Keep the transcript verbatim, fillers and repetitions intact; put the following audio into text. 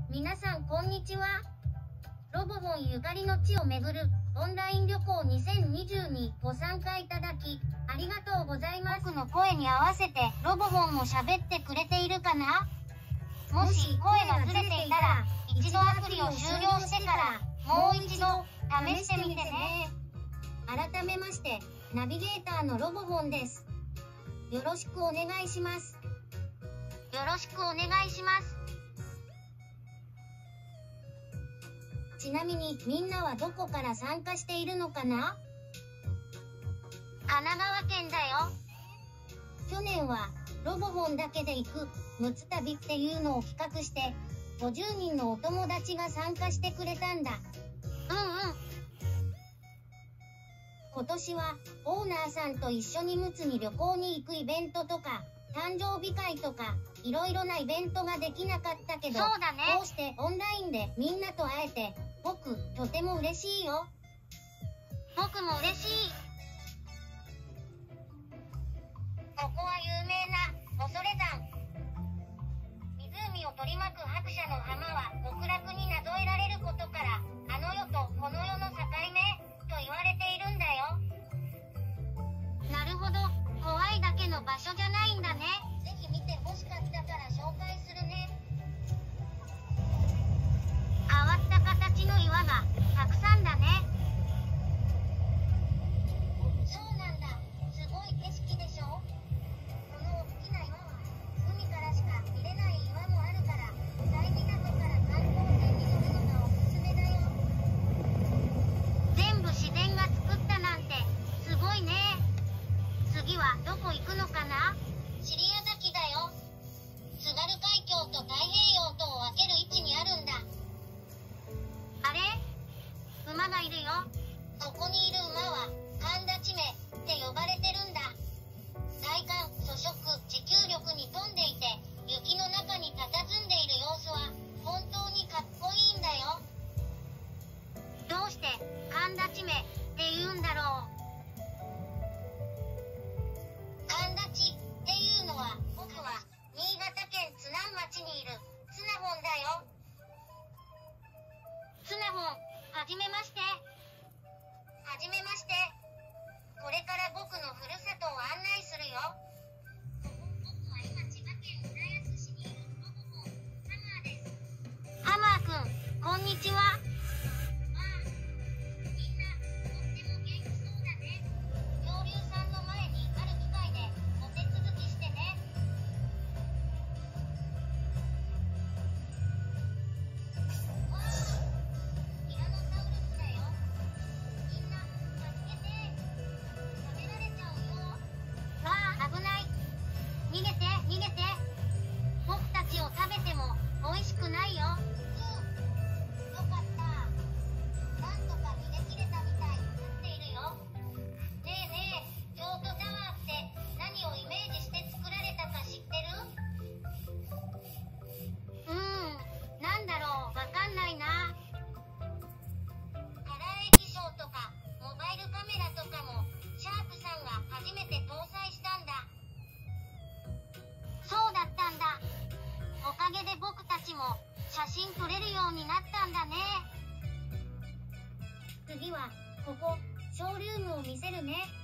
皆さんこんにちは。ロボホンゆかりの地を巡るオンライン旅行にせんにじゅうにご参加いただきありがとうございます。僕の声に合わせてロボホンも喋ってくれているかな？もし声がずれていたら一度アプリを終了してからもう一度試してみてね。改めましてナビゲーターのロボホンです。よろしくお願いします。よろしくお願いします。ちなみにみんなはどこから参加しているのかな？神奈川県だよ。去年はロボホンだけで行くむつ旅っていうのを企画してごじゅうにんのお友達が参加してくれたんだ。うんうん。今年はオーナーさんと一緒にむつに旅行に行くイベントとか誕生日会とかいろいろなイベントができなかったけど、そうだね、こうしてオンラインでみんなと会えて僕とても嬉しいよ。僕も嬉しい。ここは有名な恐山。湖を取り巻く白砂の浜は極楽になぞえられることからあの世とこの世の境目と言われているんだよ。なるほど、怖いだけの場所じゃないんだね。ぜひ見て欲しかったから紹介するね。変わった形の岩がたくさんだね。そうなんだ、すごい景色でしょ。この大きな岩は海からしか見れない岩もあるから大港から観光船に乗るのがおすすめだよ。全部自然が作ったなんてすごいね。次はどこ行くのかな？尻屋崎だよ。津軽海峡と太平洋とを分ける位置にあるんだ。あれ？馬がいるよ。ここにいる馬は神立目って呼ばれてるんだ。体感粗食持久力に富んでいて雪の中に佇んでいる様子は本当にかっこいいんだよ。どうして神立目って言うんだろう。神立っていうのは僕は新潟県津南町にいるツナホンだよ。ツナホン、はじめまして。はじめまして。これから僕のふるさとを案内するよ。僕は今千葉県浦安市にいるロボホン、ハマーです。ハマーくん、こんにちは。ああ、みんなとっても元気そうだね。恐竜さんの前にある機械でお手続きしてね。わあ、ティラノサウルスだよ。みんな助けて。食べられちゃうよ。わあ、危ない。逃げて逃げて。僕たちを食べても美味しくないよ。うん、よかった。なんとか逃げ切れたみたいになっているよ。ねえねえ、京都タワーって何をイメージして作られたか知ってる？うーん、なんだろう、わかんないな。カラー液晶とかモバイルカメラとかもシャープさんが初めて搭載したんだ。そうだったんだ。おかげで僕たちも写真撮れるようになったんだね。次はここショールームを見せるね。